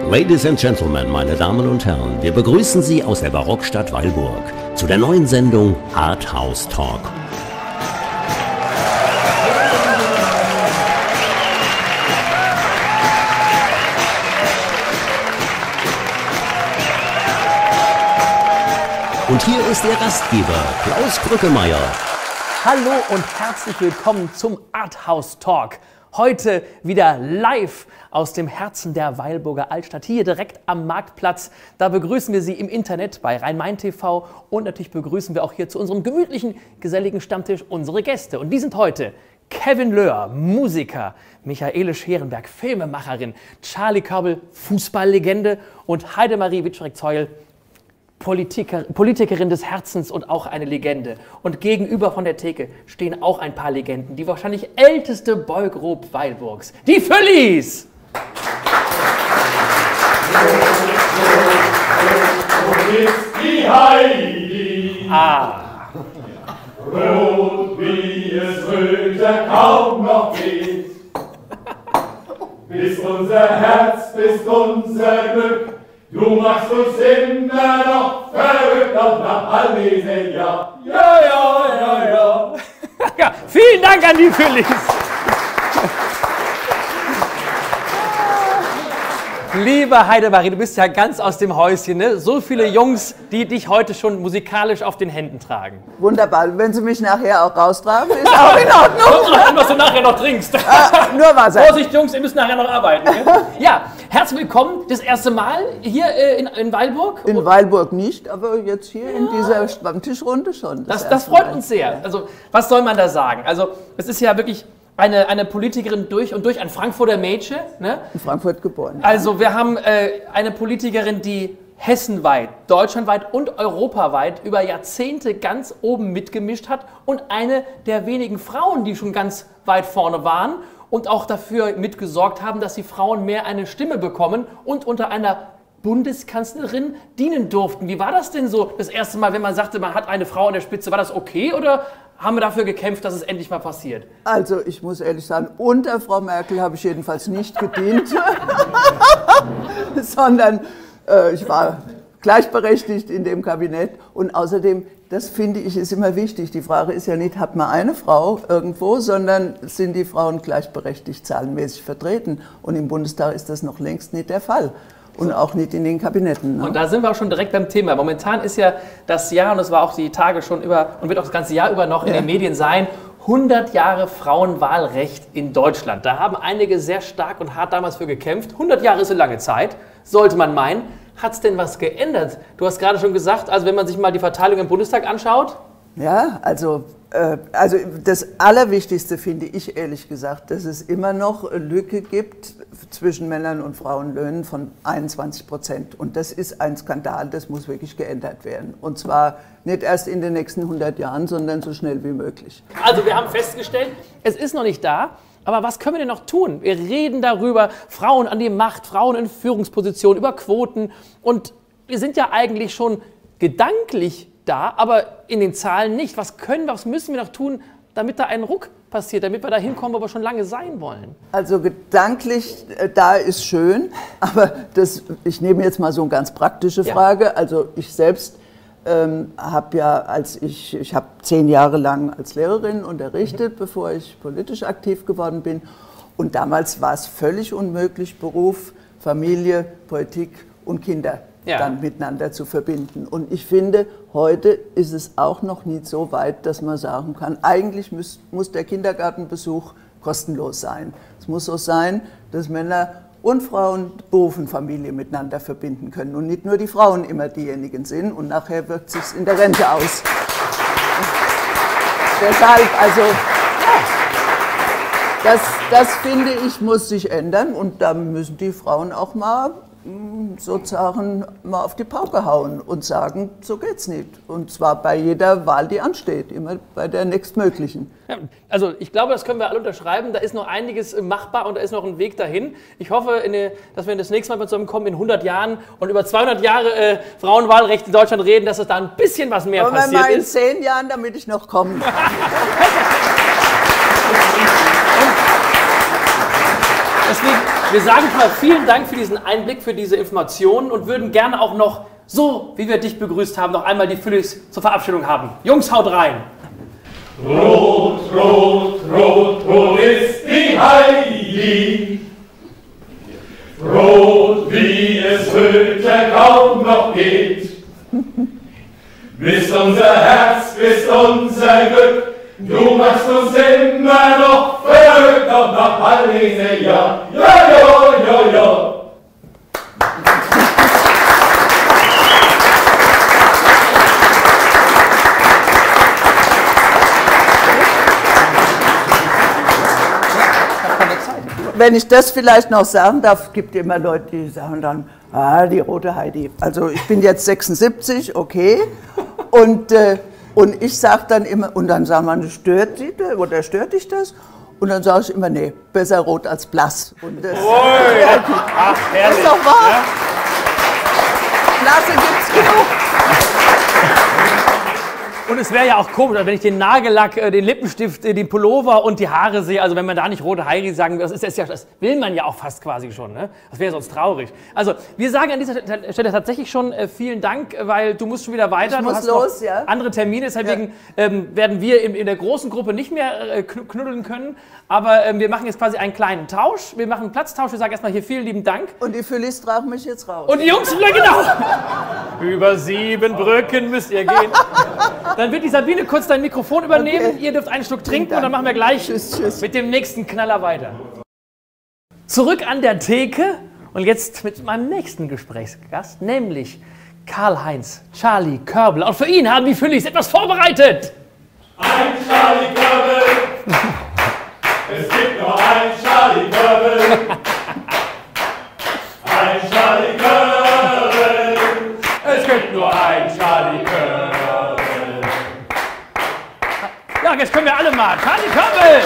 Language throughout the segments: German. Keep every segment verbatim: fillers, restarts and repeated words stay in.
Ladies and Gentlemen, meine Damen und Herren, wir begrüßen Sie aus der Barockstadt Weilburg zu der neuen Sendung Art House Talk. Und hier ist Ihr Gastgeber, Klaus Brückemeier. Hallo und herzlich willkommen zum Art House Talk. Heute wieder live aus dem Herzen der Weilburger Altstadt, hier direkt am Marktplatz. Da begrüßen wir Sie im Internet bei Rhein-Main T V und natürlich begrüßen wir auch hier zu unserem gemütlichen, geselligen Stammtisch unsere Gäste. Und die sind heute Kevin Löhr, Musiker, Michaele Scherenberg, Filmemacherin, Charlie Körbel, Fußballlegende und Heidemarie Witschreck-Zeugel, Politiker, Politikerin des Herzens und auch eine Legende. Und gegenüber von der Theke stehen auch ein paar Legenden. Die wahrscheinlich älteste Boygroup Weilburgs, die Füllis! Wo ist die Heidi? Ah! Rot wie es Röte kaum noch geht. Bis unser Herz, bis unser Glück. Du machst uns immer noch verrückt, auch nach all diesen Jahren. Ja, ja, ja, ja. Ja, vielen Dank an die Füllis. Liebe Heidemarie, du bist ja ganz aus dem Häuschen, ne? So viele Jungs, die dich heute schon musikalisch auf den Händen tragen. Wunderbar. Wenn Sie mich nachher auch raustragen, ist auch in Ordnung. Und was du nachher noch trinkst. Ah, nur Wasser. Vorsicht, Jungs, ihr müsst nachher noch arbeiten. Ne? Ja, herzlich willkommen. Das erste Mal hier äh, in, in Weilburg. In Und Weilburg nicht, aber jetzt hier ja. in dieser Stammtischrunde schon. Das, das, das freut uns sehr. Also, was soll man da sagen? Also, es ist ja wirklich Eine, eine Politikerin durch und durch, ein Frankfurter Mädchen. Ne? In Frankfurt geboren. Also wir haben äh, eine Politikerin, die hessenweit, deutschlandweit und europaweit über Jahrzehnte ganz oben mitgemischt hat und eine der wenigen Frauen, die schon ganz weit vorne waren und auch dafür mitgesorgt haben, dass die Frauen mehr eine Stimme bekommen und unter einer Bundeskanzlerin dienen durften. Wie war das denn so das erste Mal, wenn man sagte, man hat eine Frau an der Spitze? War das okay oder haben wir dafür gekämpft, dass es endlich mal passiert? Also ich muss ehrlich sagen, unter Frau Merkel habe ich jedenfalls nicht gedient, sondern äh, ich war gleichberechtigt in dem Kabinett. Und außerdem, das finde ich, ist immer wichtig. Die Frage ist ja nicht, hat man eine Frau irgendwo, sondern sind die Frauen gleichberechtigt zahlenmäßig vertreten. Und im Bundestag ist das noch längst nicht der Fall. Und auch nicht in den Kabinetten. Ne? Und da sind wir auch schon direkt beim Thema. Momentan ist ja das Jahr, und es war auch die Tage schon über, und wird auch das ganze Jahr über noch in ja. den Medien sein, hundert Jahre Frauenwahlrecht in Deutschland. Da haben einige sehr stark und hart damals für gekämpft. hundert Jahre ist eine lange Zeit, sollte man meinen. Hat es denn was geändert? Du hast gerade schon gesagt, also wenn man sich mal die Verteilung im Bundestag anschaut. Ja, also, äh, also das Allerwichtigste finde ich ehrlich gesagt, dass es immer noch eine Lücke gibt zwischen Männern und Frauenlöhnen von einundzwanzig Prozent. Und das ist ein Skandal, das muss wirklich geändert werden. Und zwar nicht erst in den nächsten hundert Jahren, sondern so schnell wie möglich. Also wir haben festgestellt, es ist noch nicht da. Aber was können wir denn noch tun? Wir reden darüber, Frauen an die Macht, Frauen in Führungspositionen, über Quoten. Und wir sind ja eigentlich schon gedanklich da, aber in den Zahlen nicht. Was können wir, was müssen wir noch tun, damit da ein Ruck passiert, damit wir da hinkommen, wo wir schon lange sein wollen? Also gedanklich, äh, da ist schön, aber das, ich nehme jetzt mal so eine ganz praktische Frage. Ja. Also ich selbst ähm, habe ja, als ich, ich habe zehn Jahre lang als Lehrerin unterrichtet, mhm. bevor ich politisch aktiv geworden bin. Und damals war es völlig unmöglich, Beruf, Familie, Politik und Kinder Ja. dann miteinander zu verbinden. Und ich finde, heute ist es auch noch nicht so weit, dass man sagen kann, eigentlich muss, muss der Kindergartenbesuch kostenlos sein. Es muss so sein, dass Männer und Frauen Beruf und Familie miteinander verbinden können und nicht nur die Frauen immer diejenigen sind. Und nachher wirkt es sich in der Rente aus. Deshalb, also, ja, das, das finde ich, muss sich ändern. Und da müssen die Frauen auch mal sozusagen mal auf die Pauke hauen und sagen, so geht's nicht. Und zwar bei jeder Wahl, die ansteht, immer bei der nächstmöglichen. Ja, also ich glaube, das können wir alle unterschreiben. Da ist noch einiges machbar und da ist noch ein Weg dahin. Ich hoffe, in eine, dass wir das nächste Mal zusammenkommen in hundert Jahren und über zweihundert Jahre äh, Frauenwahlrecht in Deutschland reden, dass es da ein bisschen was mehr Aber passiert mal in ist. zehn Jahren, damit ich noch komme. Deswegen, Wir sagen mal vielen Dank für diesen Einblick, für diese Informationen und würden gerne auch noch, so wie wir dich begrüßt haben, noch einmal die Phillies zur Verabschiedung haben. Jungs, haut rein! Rot, rot, rot, wo ist die Heidi? Rot, wie es heute kaum noch geht. Bist unser Herz, bist unser Glück, du machst uns immer noch verrückt, ob nach all diesen Jahren. Ja, ja, ja, ja. Wenn ich das vielleicht noch sagen darf, gibt immer Leute, die sagen dann, ah, die rote Heidi. Also ich bin jetzt sechsundsiebzig, okay. Und, äh, und ich sage dann immer, und dann sagen man, stört sie oder stört dich das? Und dann sage ich immer, nee, besser rot als blass. Und das, Ui, ach, herrlich. das ist doch wahr. Ja? Blasse gibt's genug. Und es wäre ja auch komisch, wenn ich den Nagellack, den Lippenstift, den Pullover und die Haare sehe, also wenn man da nicht rote Heidi sagen will, das, ist, das, ist ja, das will man ja auch fast quasi schon, ne? Das wäre sonst traurig. Also wir sagen an dieser Stelle tatsächlich schon äh, vielen Dank, weil du musst schon wieder weiter, ich du muss hast los, noch ja. andere Termine, deshalb Ja. ähm, werden wir in, in der großen Gruppe nicht mehr äh, knuddeln können, aber ähm, wir machen jetzt quasi einen kleinen Tausch, wir machen einen Platztausch, wir sagen erstmal hier vielen lieben Dank. Und die Phillies tragen mich jetzt raus. Und die Jungs, genau, über sieben Brücken müsst ihr gehen. Dann wird die Sabine kurz dein Mikrofon übernehmen. Okay. Ihr dürft einen Schluck trinken und dann machen wir gleich Tschüss, tschüss. mit dem nächsten Knaller weiter. Zurück an der Theke und jetzt mit meinem nächsten Gesprächsgast, nämlich Karl-Heinz Charlie Körbel. Und für ihn haben die Phillies etwas vorbereitet. Ein Charlie Körbel. Es gibt nur ein Charlie Körbel. Ein Charlie Körbel. Es gibt nur ein Charlie Körbel. Ja, jetzt können wir alle mal. Charlie Körbel!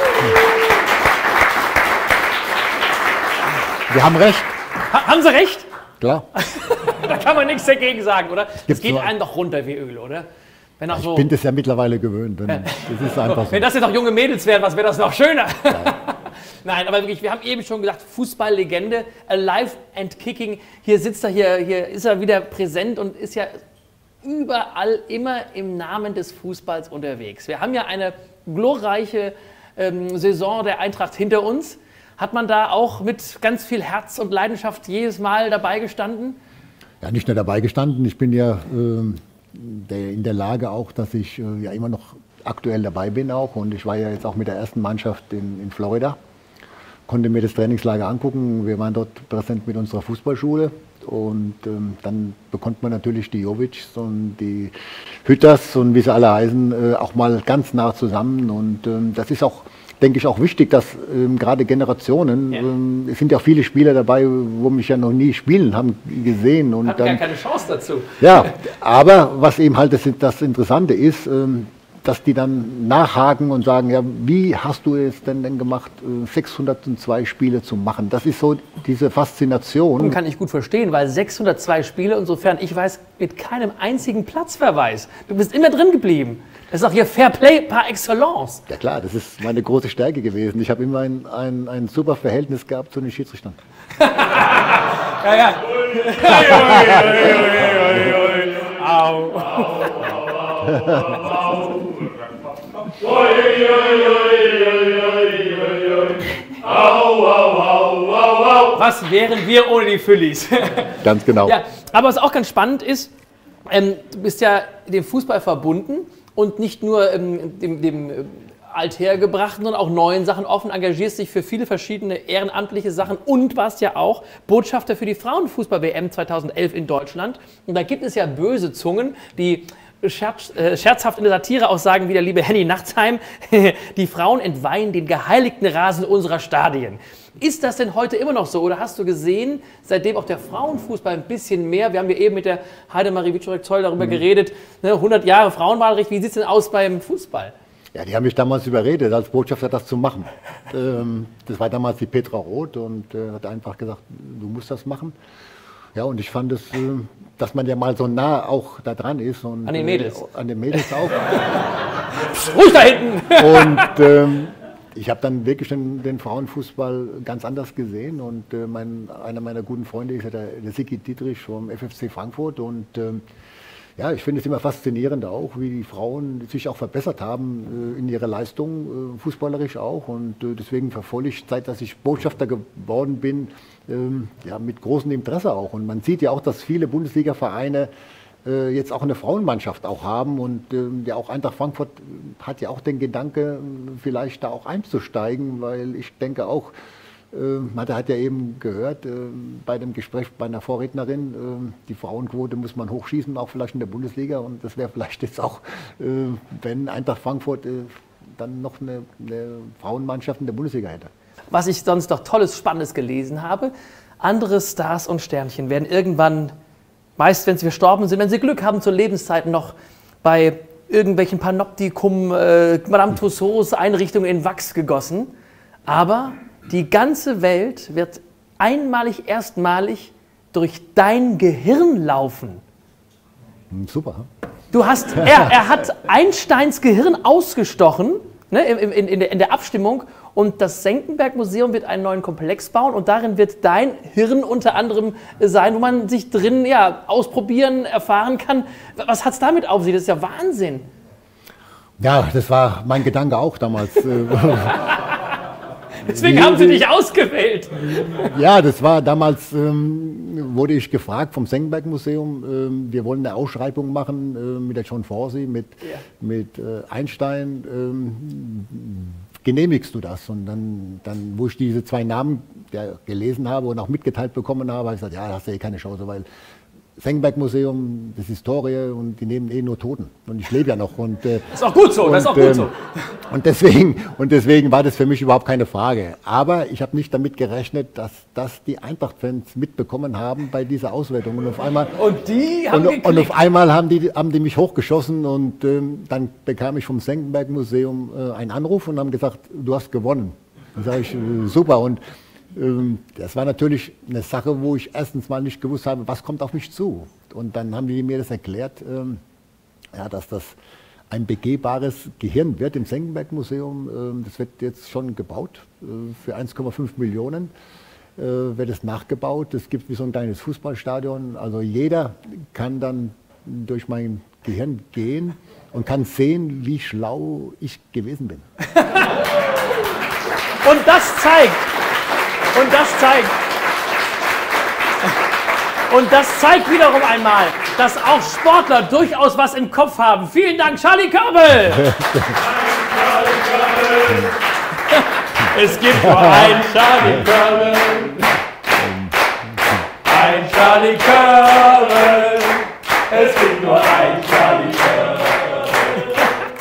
Wir haben recht. Ha haben Sie recht? Klar. Da kann man nichts dagegen sagen, oder? Es Gibt's geht nur- einem doch runter wie Öl, oder? Wenn auch Ich so. bin das ja mittlerweile gewöhnt. Und das ist einfach so. Wenn das jetzt auch junge Mädels wären, was wäre das noch schöner? Nein, aber wirklich, wir haben eben schon gesagt, Fußballlegende, alive and kicking. Hier sitzt er, hier, hier ist er wieder präsent und ist ja überall immer im Namen des Fußballs unterwegs. Wir haben ja eine glorreiche ähm, Saison der Eintracht hinter uns. Hat man da auch mit ganz viel Herz und Leidenschaft jedes Mal dabei gestanden? Ja, nicht nur dabei gestanden. Ich bin ja ähm, der, in der Lage auch, dass ich äh, ja immer noch aktuell dabei bin auch. Und ich war ja jetzt auch mit der ersten Mannschaft in, in Florida. Konnte mir das Trainingslager angucken. Wir waren dort präsent mit unserer Fußballschule. Und ähm, dann bekommt man natürlich die Jovics und die Hütters und wie sie alle heißen, äh, auch mal ganz nah zusammen. Und ähm, das ist auch, denke ich, auch wichtig, dass ähm, gerade Generationen, Ja. ähm, es sind ja auch viele Spieler dabei, wo mich ja noch nie spielen haben gesehen. Und Hatten dann, gar keine Chance dazu. ja, aber was eben halt das, das Interessante ist, ähm, dass die dann nachhaken und sagen, ja, wie hast du es denn, denn gemacht, äh, sechshundertzwei Spiele zu machen? Das ist so diese Faszination. Kann ich gut verstehen, weil sechshundertzwei Spiele, insofern ich weiß, mit keinem einzigen Platzverweis. Du bist immer drin geblieben. Das ist auch hier Fair Play par excellence. Ja klar, das ist meine große Stärke gewesen. Ich habe immer ein, ein, ein super Verhältnis gehabt zu den Schiedsrichtern. Ja, ja. Au. Was wären wir ohne die Phillies? Ganz genau. Ja, aber was auch ganz spannend ist, ähm, du bist ja dem Fußball verbunden und nicht nur ähm, dem, dem äh, althergebrachten, sondern auch neuen Sachen offen, engagierst dich für viele verschiedene ehrenamtliche Sachen und warst ja auch Botschafter für die Frauenfußball-W M zweitausendelf in Deutschland. Und da gibt es ja böse Zungen, die Scherz, äh, scherzhaft in der Satire auch sagen, wie der liebe Henny Nachtsheim, die Frauen entweihen den geheiligten Rasen unserer Stadien. Ist das denn heute immer noch so? Oder hast du gesehen, seitdem auch der Frauenfußball ein bisschen mehr, wir haben ja eben mit der Heidemarie Wiczorek-Zoll darüber mhm. geredet, ne, hundert Jahre Frauenwahlrecht, wie sieht es denn aus beim Fußball? Ja, die haben mich damals überredet, als Botschafter das zu machen. ähm, das war damals die Petra Roth und äh, hat einfach gesagt, du musst das machen. Ja, und ich fand es, äh, dass man ja mal so nah auch da dran ist. Und, an den Mädels. Äh, an den Mädels auch. Ruhig da hinten! Und ähm, ich habe dann wirklich den, den Frauenfußball ganz anders gesehen und äh, mein, einer meiner guten Freunde ist ja der, der Siki Dietrich vom F F C Frankfurt und ähm, ja, ich finde es immer faszinierend auch, wie die Frauen sich auch verbessert haben äh, in ihrer Leistung, äh, fußballerisch auch. Und äh, deswegen verfolge ich, seit dass ich Botschafter geworden bin, ähm, ja, mit großem Interesse auch. Und man sieht ja auch, dass viele Bundesliga-Vereine äh, jetzt auch eine Frauenmannschaft auch haben. Und äh, ja, auch Eintracht Frankfurt hat ja auch den Gedanke, vielleicht da auch einzusteigen, weil ich denke auch, man hat ja eben gehört, äh, bei dem Gespräch bei einer Vorrednerin, äh, die Frauenquote muss man hochschießen, auch vielleicht in der Bundesliga. Und das wäre vielleicht jetzt auch, äh, wenn Eintracht Frankfurt äh, dann noch eine, eine Frauenmannschaft in der Bundesliga hätte. Was ich sonst noch Tolles, Spannendes gelesen habe, andere Stars und Sternchen werden irgendwann, meist wenn sie verstorben sind, wenn sie Glück haben, zur Lebenszeit noch bei irgendwelchen Panoptikum, äh, Madame Tussauds Einrichtungen in Wachs gegossen. Aber die ganze Welt wird einmalig, erstmalig durch dein Gehirn laufen. Super. Du hast, er, er hat Einsteins Gehirn ausgestochen, ne, in, in, in, der, in der Abstimmung, und das Senckenberg-Museum wird einen neuen Komplex bauen und darin wird dein Hirn unter anderem sein, wo man sich drin ja, ausprobieren, erfahren kann. Was hat es damit auf sich? Das ist ja Wahnsinn. Ja, das war mein Gedanke auch damals. Deswegen haben sie dich ausgewählt. Ja, das war damals, ähm, wurde ich gefragt vom Senckenberg-Museum, ähm, wir wollen eine Ausschreibung machen äh, mit der John Forsey, mit, ja. mit äh, Einstein. Ähm, genehmigst du das? Und dann, dann, wo ich diese zwei Namen ja, gelesen habe und auch mitgeteilt bekommen habe, habe ich gesagt, ja, da hast du eh keine Chance, weil Senckenberg-Museum, das ist Historie und die nehmen eh nur Toten. Und ich lebe ja noch. Und, äh, das ist auch gut so, und, das ist auch gut ähm, so. Und deswegen, und deswegen war das für mich überhaupt keine Frage. Aber ich habe nicht damit gerechnet, dass das die Eintracht-Fans mitbekommen haben bei dieser Auswertung. Und auf einmal, und die haben und, und auf einmal haben die, haben die mich hochgeschossen und ähm, dann bekam ich vom Senckenberg-Museum äh, einen Anruf und haben gesagt, du hast gewonnen. Dann sage ich, äh, super. Und das war natürlich eine Sache, wo ich erstens mal nicht gewusst habe, was kommt auf mich zu. Und dann haben die mir das erklärt, ähm, ja, dass das ein begehbares Gehirn wird im Senckenberg-Museum. Ähm, das wird jetzt schon gebaut äh, für eins Komma fünf Millionen. Äh, wird es nachgebaut. Es gibt wie so ein kleines Fußballstadion. Also jeder kann dann durch mein Gehirn gehen und kann sehen, wie schlau ich gewesen bin. Und das zeigt, Und das zeigt, und das zeigt wiederum einmal, dass auch Sportler durchaus was im Kopf haben. Vielen Dank, Charlie Körbel! Es gibt nur einen Charlie Körbel. Ein Charlie Körbel. Es gibt nur einen Charlie Körbel.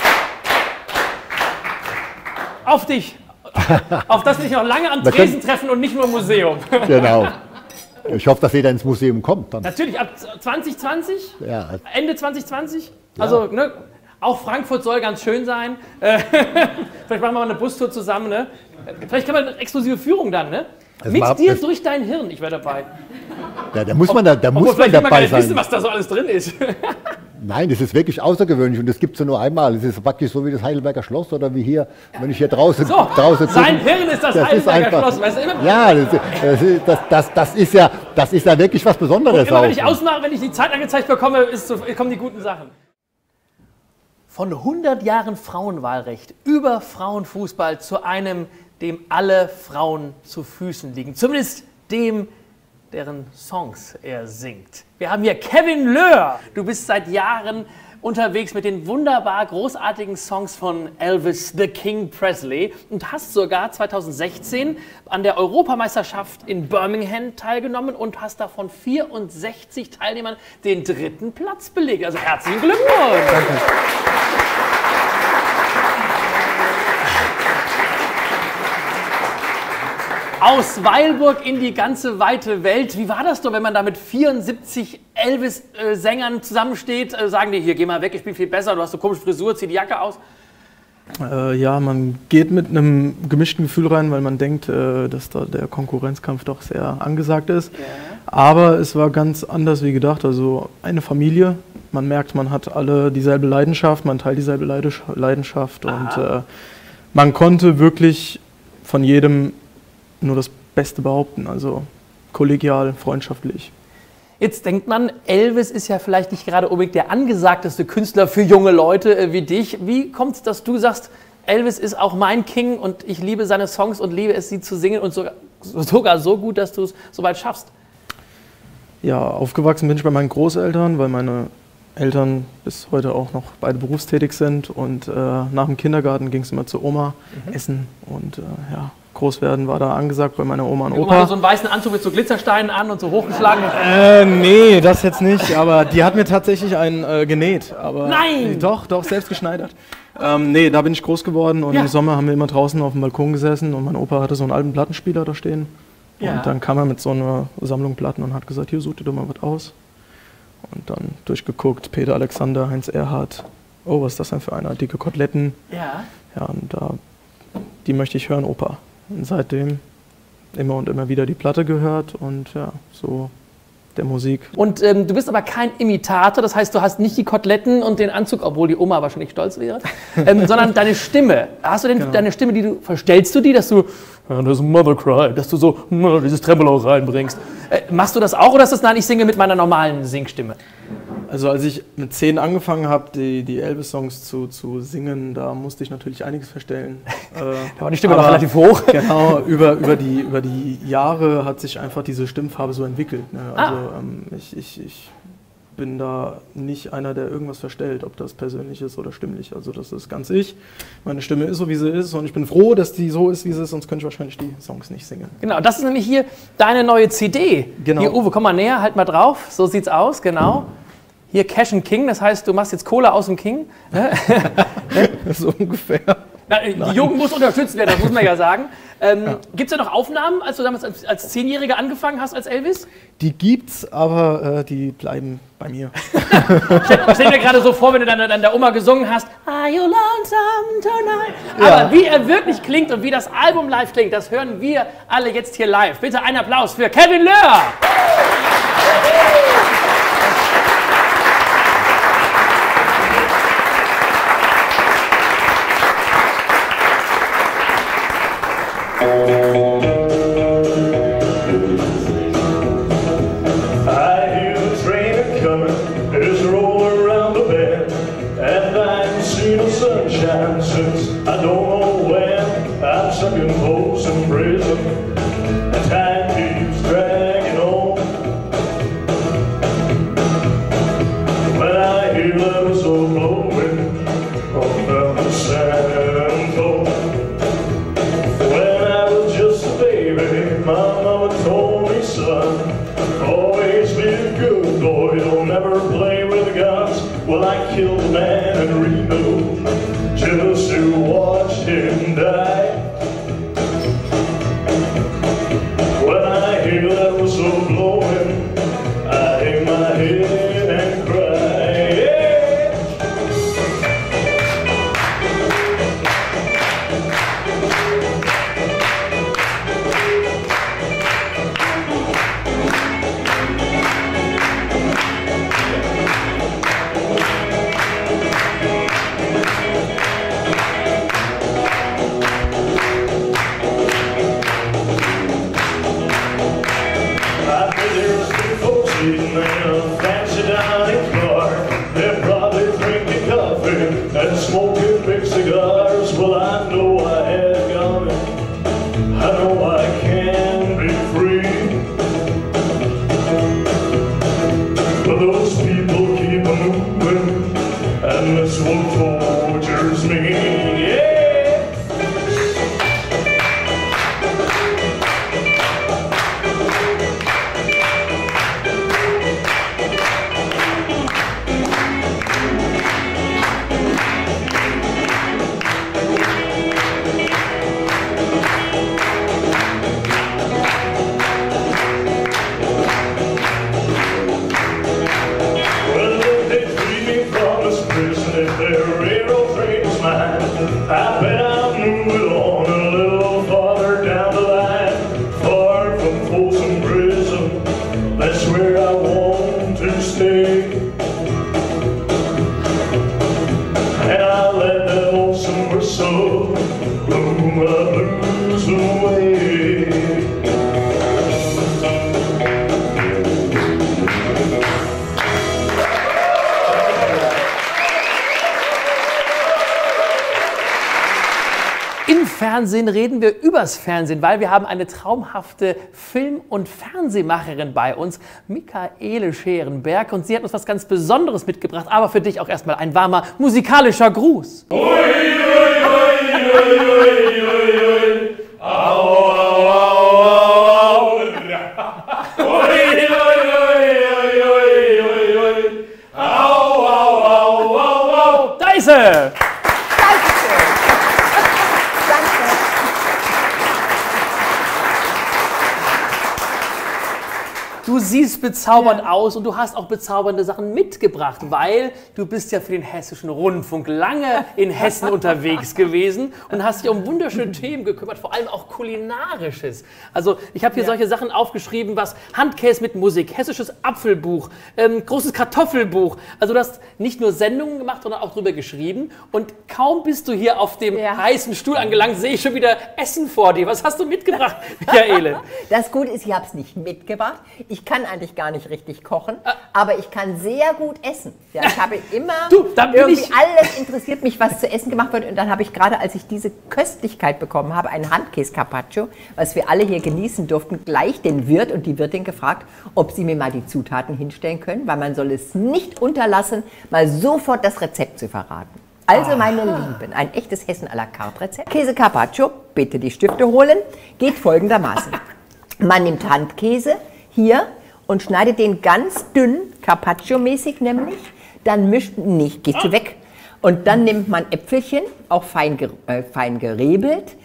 Auf dich! Auf das wir dich noch lange am Tresen treffen und nicht nur im Museum. Genau. Ich hoffe, dass jeder ins Museum kommt. Dann. Natürlich, ab zwanzig zwanzig? Ja. Ende zwanzig zwanzig? Ja. Also, ne, auch Frankfurt soll ganz schön sein. Vielleicht machen wir mal eine Bustour zusammen. Ne? Vielleicht kann man eine exklusive Führung dann. Ne? Mit war, dir durch dein Hirn. Ich wäre dabei. Ja, da muss man, da, da Ob, muss man dabei gar nicht sein. Wissen, was da so alles drin ist. Nein, das ist wirklich außergewöhnlich und das gibt es ja nur einmal. Das ist praktisch so wie das Heidelberger Schloss oder wie hier, wenn ich hier draußen, so, draußen sein Hirn ist das, das Heidelberger ist einfach, Schloss. Weißt du, immer? Ja, das, das, ist, das, das, das, ist ja, das ist ja wirklich was Besonderes. Und immer auch. wenn ich ausmache, wenn ich die Zeit angezeigt bekomme, ist so, kommen die guten Sachen. Von hundert Jahren Frauenwahlrecht über Frauenfußball zu einem, dem alle Frauen zu Füßen liegen. Zumindest dem, deren Songs er singt. Wir haben hier Kevin Löhr. Du bist seit Jahren unterwegs mit den wunderbar großartigen Songs von Elvis the King Presley und hast sogar zweitausendsechzehn an der Europameisterschaft in Birmingham teilgenommen und hast davon vierundsechzig Teilnehmern den dritten Platz belegt. Also herzlichen Glückwunsch! Danke. Aus Weilburg in die ganze weite Welt. Wie war das doch, wenn man da mit vierundsiebzig Elvis-Sängern zusammensteht? Äh, sagen die, hier, geh mal weg, ich spiele viel besser, du hast so komische Frisur, zieh die Jacke aus. Äh, ja, man geht mit einem gemischten Gefühl rein, weil man denkt, äh, dass da der Konkurrenzkampf doch sehr angesagt ist. Ja. Aber es war ganz anders wie gedacht. Also eine Familie, man merkt, man hat alle dieselbe Leidenschaft, man teilt dieselbe Leidenschaft. Aha. Und äh, man konnte wirklich von jedem nur das Beste behaupten, also kollegial, freundschaftlich. Jetzt denkt man, Elvis ist ja vielleicht nicht gerade unbedingt der angesagteste Künstler für junge Leute äh, wie dich. Wie kommt es, dass du sagst, Elvis ist auch mein King und ich liebe seine Songs und liebe es, sie zu singen und sogar, sogar so gut, dass du es so weit schaffst? Ja, aufgewachsen bin ich bei meinen Großeltern, weil meine Eltern bis heute auch noch beide berufstätig sind. Und äh, nach dem Kindergarten ging es immer zur Oma mhm. essen und äh, ja, groß werden war da angesagt bei meiner Oma und Die Opa. Oma hatte so einen weißen Anzug mit so Glitzersteinen an und so hochgeschlagen. Äh, nee, das jetzt nicht, aber die hat mir tatsächlich einen äh, genäht. Aber Nein! Äh, doch, doch, selbst geschneidert. Ähm, nee, da bin ich groß geworden und ja. im Sommer haben wir immer draußen auf dem Balkon gesessen und mein Opa hatte so einen alten Plattenspieler da stehen. Ja. Und dann kam er mit so einer Sammlung Platten und hat gesagt, hier, such dir doch mal was aus. Und dann durchgeguckt, Peter Alexander, Heinz Erhardt. Oh, was ist das denn für einer? Dicke Koteletten. Ja. Ja, und da, die möchte ich hören, Opa. Und seitdem immer und immer wieder die Platte gehört und ja, so der Musik. Und ähm, du bist aber kein Imitator, das heißt, du hast nicht die Koteletten und den Anzug, obwohl die Oma wahrscheinlich stolz wäre, ähm, sondern deine Stimme. Hast du denn genau. deine Stimme, die du, verstellst du die, dass du, there's a mother cry, dass du so dieses Tremolo reinbringst? Äh, machst du das auch oder ist das, nein, ich singe mit meiner normalen Singstimme? Also als ich mit zehn angefangen habe, die, die Elvis-Songs zu, zu singen, da musste ich natürlich einiges verstellen. äh, da war die Stimme noch relativ hoch. Genau, über, über, die, über die Jahre hat sich einfach diese Stimmfarbe so entwickelt. Ne? Also ah. ähm, ich, ich, ich bin da nicht einer, der irgendwas verstellt, ob das persönlich ist oder stimmlich. Also das ist ganz ich. Meine Stimme ist so, wie sie ist und ich bin froh, dass die so ist, wie sie ist, sonst könnte ich wahrscheinlich die Songs nicht singen. Genau, das ist nämlich hier deine neue C D. Genau. Hier, Uwe, komm mal näher, halt mal drauf. So sieht's aus, genau. Hier Cash and King, das heißt, du machst jetzt Cola aus dem King. So ungefähr. Na, die Jugend muss unterstützt werden, das muss man ja sagen. Ähm, ja. Gibt es da noch Aufnahmen, als du damals als, als Zehnjähriger angefangen hast als Elvis? Die gibt's, aber äh, die bleiben bei mir. Stell, stell dir gerade so vor, wenn du dann, dann der Oma gesungen hast, Are you lonesome tonight? Ja. Aber wie er wirklich klingt und wie das Album live klingt, das hören wir alle jetzt hier live. Bitte einen Applaus für Kevin Löhr! Fernsehen reden wir übers Fernsehen, weil wir haben eine traumhafte Film- und Fernsehmacherin bei uns, Michaele Scherenberg, und sie hat uns was ganz Besonderes mitgebracht, aber für dich auch erstmal ein warmer musikalischer Gruß. Ui, ui, ui, ui, ui, ui, ui. Au, au, au, au, au. Ui, ui, ui, ui, ui, ui. Au, au, au, au, au. Da ist sie! Du siehst bezaubernd ja. aus und du hast auch bezaubernde Sachen mitgebracht, weil du bist ja für den Hessischen Rundfunk lange in Hessen unterwegs gewesen und hast dich um wunderschöne Themen gekümmert, vor allem auch kulinarisches. Also ich habe hier ja. solche Sachen aufgeschrieben, was Handkäse mit Musik, hessisches Apfelbuch, ähm, großes Kartoffelbuch. Also du hast nicht nur Sendungen gemacht, sondern auch drüber geschrieben und kaum bist du hier auf dem ja. heißen Stuhl angelangt, sehe ich schon wieder Essen vor dir. Was hast du mitgebracht, Michaele? Das Gute ist, ich habe es nicht mitgebracht. Ich kann eigentlich gar nicht richtig kochen, aber ich kann sehr gut essen. Ja, ich habe immer du, irgendwie ich alles interessiert mich, was zu essen gemacht wird. Und dann habe ich gerade, als ich diese Köstlichkeit bekommen habe, einen Handkäse-Carpaccio, was wir alle hier genießen durften, gleich den Wirt und die Wirtin gefragt, ob sie mir mal die Zutaten hinstellen können, weil man soll es nicht unterlassen, mal sofort das Rezept zu verraten. Also meine Lieben, ein echtes Hessen à la carte Rezept. Käse Carpaccio, bitte die Stifte holen, geht folgendermaßen. Man nimmt Handkäse, hier, und schneidet den ganz dünn, Carpaccio-mäßig nämlich, dann mischt, nicht, gehst du weg, und dann nimmt man Äpfelchen, auch fein, äh, fein gerebelt,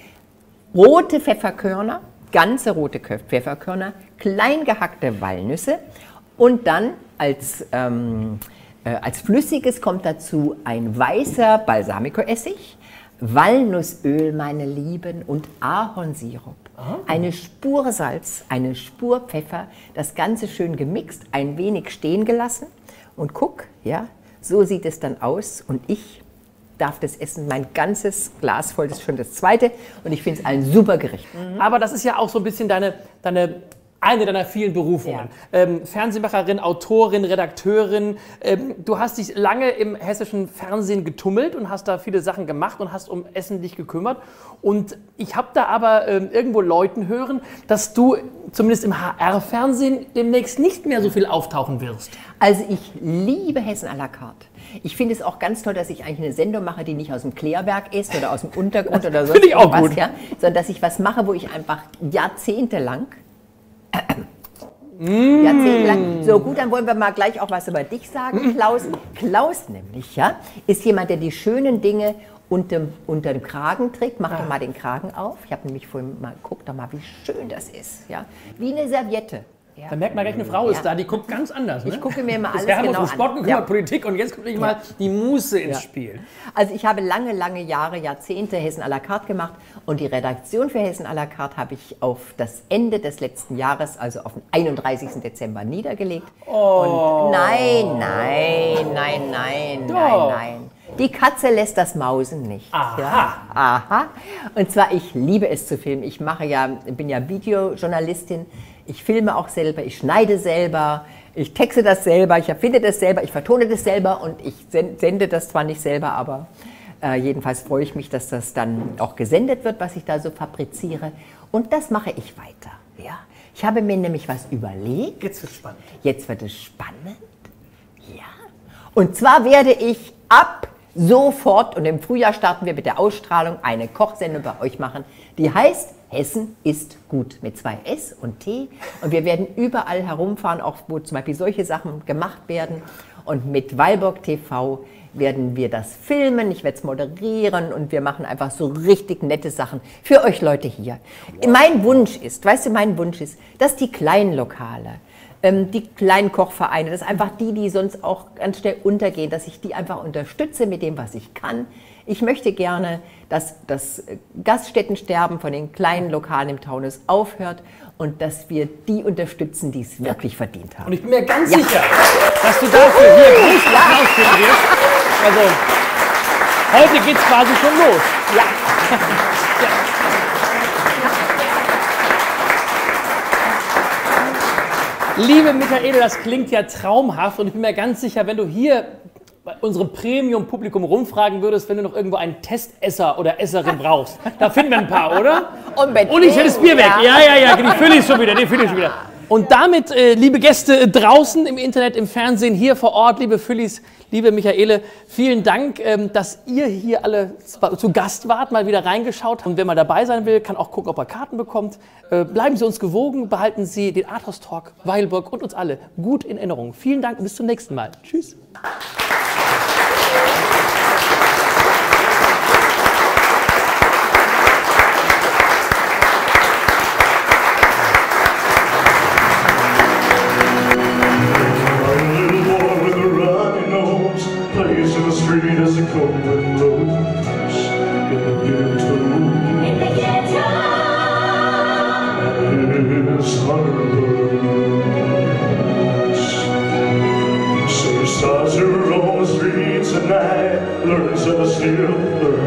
rote Pfefferkörner, ganze rote Pfefferkörner, klein gehackte Walnüsse und dann als, ähm, äh, als Flüssiges kommt dazu ein weißer Balsamico-Essig, Walnussöl, meine Lieben, und Ahornsirup. Oh. Eine Spur Salz, eine Spur Pfeffer, das Ganze schön gemixt, ein wenig stehen gelassen. Und guck, ja, so sieht es dann aus. Und ich darf das essen, mein ganzes Glas voll, das ist schon das zweite. Und ich finde es ein super Gericht. Mhm. Aber das ist ja auch so ein bisschen deine, deine eine deiner vielen Berufungen. Ja. Ähm, Fernsehmacherin, Autorin, Redakteurin. Ähm, du hast dich lange im hessischen Fernsehen getummelt und hast da viele Sachen gemacht und hast um Essen dich gekümmert. Und ich habe da aber ähm, irgendwo Leuten hören, dass du zumindest im H R-Fernsehen demnächst nicht mehr so viel auftauchen wirst. Also ich liebe Hessen à la carte. Ich finde es auch ganz toll, dass ich eigentlich eine Sendung mache, die nicht aus dem Klärwerk ist oder aus dem Untergrund oder sonst Finde ich auch was, gut. Ja, sondern dass ich was mache, wo ich einfach jahrzehntelang Mm. Jahrzehntelang. So gut, dann wollen wir mal gleich auch was über dich sagen, Klaus. Klaus nämlich, ja, ist jemand, der die schönen Dinge unter, unter dem Kragen trägt. Mach ja. doch mal den Kragen auf. Ich habe nämlich vorhin mal, guck doch mal, wie schön das ist. Ja? Wie eine Serviette. Ja. Da merkt man gleich, eine Frau ist ja. da, die guckt ganz anders. Ne? Ich gucke mir mal alles Bisher genau haben wir uns um Sport gekümmert, ja. Politik, und jetzt kommt nicht mal die Muße ins ja. Spiel. Also ich habe lange, lange Jahre, Jahrzehnte Hessen à la carte gemacht und die Redaktion für Hessen à la carte habe ich auf das Ende des letzten Jahres, also auf den einunddreißigsten Dezember niedergelegt. Oh. Und nein, nein, nein, nein, Doch. nein, nein. Die Katze lässt das Mausen nicht. Aha. Ja? Aha. Und zwar, ich liebe es zu filmen. Ich mache ja, bin ja Videojournalistin. Ich filme auch selber, ich schneide selber, ich texte das selber, ich erfinde das selber, ich vertone das selber und ich sende das zwar nicht selber, aber äh, jedenfalls freue ich mich, dass das dann auch gesendet wird, was ich da so fabriziere. Und das mache ich weiter. Ja? Ich habe mir nämlich was überlegt. Jetzt wird es spannend. Jetzt wird es spannend. Ja. Und zwar werde ich ab sofort, und im Frühjahr starten wir mit der Ausstrahlung, eine Kochsendung bei euch machen, die heißt Hessen ist gut, mit zwei S und T. Und wir werden überall herumfahren, auch wo zum Beispiel solche Sachen gemacht werden. Und mit Weilburg T V werden wir das filmen, ich werde es moderieren und wir machen einfach so richtig nette Sachen für euch Leute hier. Mein Wunsch ist, weißt du, mein Wunsch ist, dass die kleinen Lokale, die kleinen Kochvereine, das sind einfach die, die sonst auch ganz schnell untergehen, dass ich die einfach unterstütze mit dem, was ich kann. Ich möchte gerne, dass das Gaststättensterben von den kleinen Lokalen im Taunus aufhört und dass wir die unterstützen, die es wirklich verdient haben. Und ich bin mir ganz ja. sicher, dass du dafür hier großen Applaus kriegen wirst. Also, heute geht's quasi schon los. Ja. ja. Liebe Michaele, das klingt ja traumhaft und ich bin mir ganz sicher, wenn du hier bei unserem Premium-Publikum rumfragen würdest, wenn du noch irgendwo einen Testesser oder Esserin brauchst. Da finden wir ein paar, oder? Und mit Und ich hätte das Bier weg. Ja, ja, ja, die fülle ich schon wieder, die fülle ich schon wieder. Und damit, äh, liebe Gäste äh, draußen im Internet, im Fernsehen, hier vor Ort, liebe Füllis, liebe Michaele, vielen Dank, ähm, dass ihr hier alle zu Gast wart, mal wieder reingeschaut. Und wer mal dabei sein will, kann auch gucken, ob er Karten bekommt. Äh, bleiben Sie uns gewogen, behalten Sie den Arthouse Talk Weilburg und uns alle gut in Erinnerung. Vielen Dank und bis zum nächsten Mal. Tschüss. Stars are on the streets at night, learn to steal.